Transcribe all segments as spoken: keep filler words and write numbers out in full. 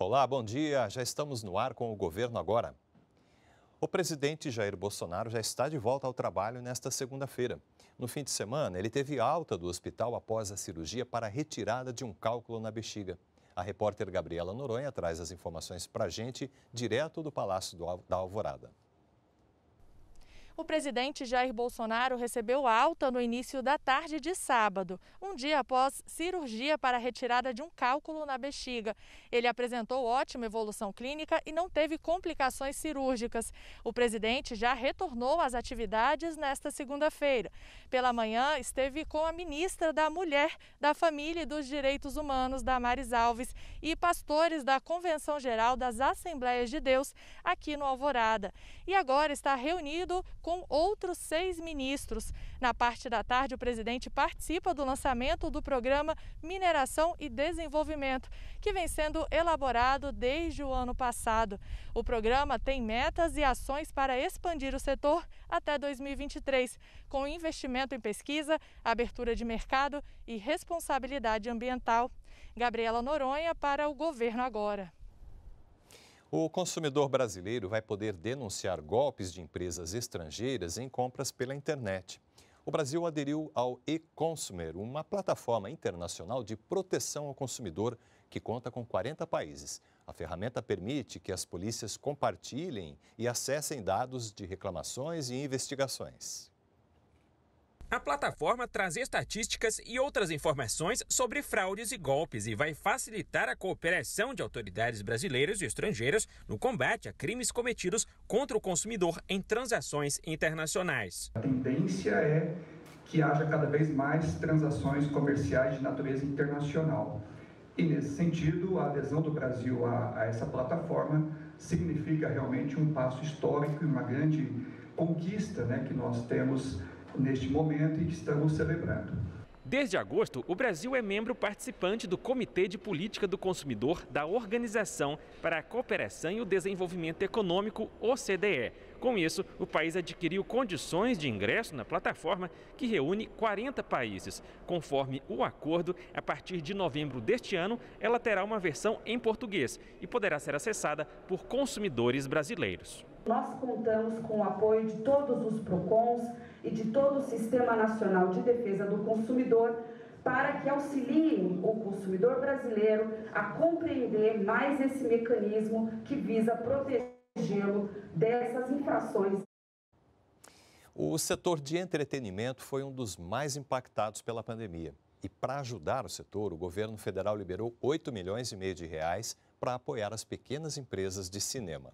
Olá, bom dia. Já estamos no ar com o Governo Agora. O presidente Jair Bolsonaro já está de volta ao trabalho nesta segunda-feira. No fim de semana, ele teve alta do hospital após a cirurgia para a retirada de um cálculo na bexiga. A repórter Gabriela Noronha traz as informações para a gente, direto do Palácio da Alvorada. O presidente Jair Bolsonaro recebeu alta no início da tarde de sábado, um dia após cirurgia para a retirada de um cálculo na bexiga. Ele apresentou ótima evolução clínica e não teve complicações cirúrgicas. O presidente já retornou às atividades nesta segunda-feira. Pela manhã, esteve com a ministra da Mulher, da Família e dos Direitos Humanos, Damares Alves, e pastores da Convenção Geral das Assembleias de Deus, aqui no Alvorada. E agora está reunido com outros seis ministros. Na parte da tarde, o presidente participa do lançamento do programa Mineração e Desenvolvimento, que vem sendo elaborado desde o ano passado. O programa tem metas e ações para expandir o setor até dois mil e vinte e três, com investimento em pesquisa, abertura de mercado e responsabilidade ambiental. Gabriela Noronha para o Governo Agora. O consumidor brasileiro vai poder denunciar golpes de empresas estrangeiras em compras pela internet. O Brasil aderiu ao e-Consumer, uma plataforma internacional de proteção ao consumidor que conta com quarenta países. A ferramenta permite que as polícias compartilhem e acessem dados de reclamações e investigações. A plataforma traz estatísticas e outras informações sobre fraudes e golpes e vai facilitar a cooperação de autoridades brasileiras e estrangeiras no combate a crimes cometidos contra o consumidor em transações internacionais. A tendência é que haja cada vez mais transações comerciais de natureza internacional. E, nesse sentido, a adesão do Brasil a, a essa plataforma significa realmente um passo histórico e uma grande conquista, né, que nós temos neste momento e que estamos celebrando. Desde agosto, o Brasil é membro participante do Comitê de Política do Consumidor da Organização para a Cooperação e o Desenvolvimento Econômico, O C D E. Com isso, o país adquiriu condições de ingresso na plataforma que reúne quarenta países. Conforme o acordo, a partir de novembro deste ano, ela terá uma versão em português e poderá ser acessada por consumidores brasileiros. Nós contamos com o apoio de todos os PROCONs e de todo o Sistema Nacional de Defesa do Consumidor para que auxiliem o consumidor brasileiro a compreender mais esse mecanismo que visa protegê-lo dessas infrações. O setor de entretenimento foi um dos mais impactados pela pandemia. E para ajudar o setor, o governo federal liberou oito milhões e meio de reais para apoiar as pequenas empresas de cinema.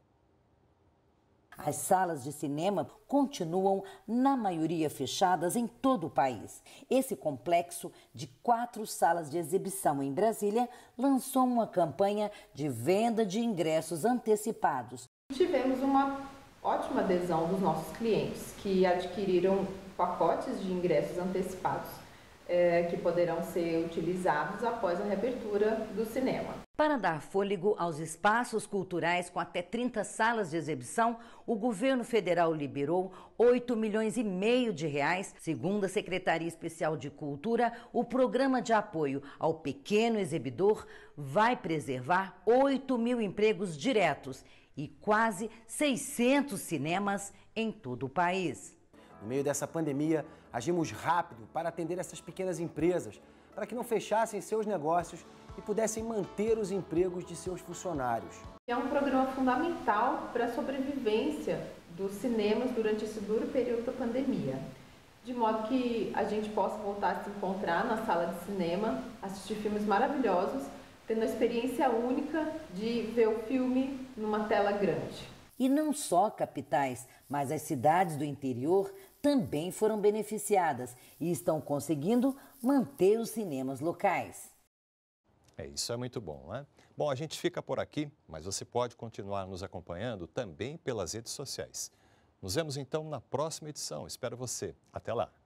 As salas de cinema continuam, na maioria, fechadas em todo o país. Esse complexo de quatro salas de exibição em Brasília lançou uma campanha de venda de ingressos antecipados. Tivemos uma ótima adesão dos nossos clientes, que adquiriram pacotes de ingressos antecipados, é, que poderão ser utilizados após a reabertura do cinema. Para dar fôlego aos espaços culturais com até trinta salas de exibição, o governo federal liberou oito milhões e meio de reais. Segundo a Secretaria Especial de Cultura, o programa de apoio ao pequeno exibidor vai preservar oito mil empregos diretos e quase seiscentos cinemas em todo o país. No meio dessa pandemia, agimos rápido para atender essas pequenas empresas, para que não fechassem seus negócios e pudessem manter os empregos de seus funcionários. É um programa fundamental para a sobrevivência dos cinemas durante esse duro período da pandemia, de modo que a gente possa voltar a se encontrar na sala de cinema, assistir filmes maravilhosos, tendo a experiência única de ver o filme numa tela grande. E não só capitais, mas as cidades do interior também foram beneficiadas e estão conseguindo manter os cinemas locais. É, isso é muito bom, né? Bom, a gente fica por aqui, mas você pode continuar nos acompanhando também pelas redes sociais. Nos vemos então na próxima edição. Espero você. Até lá!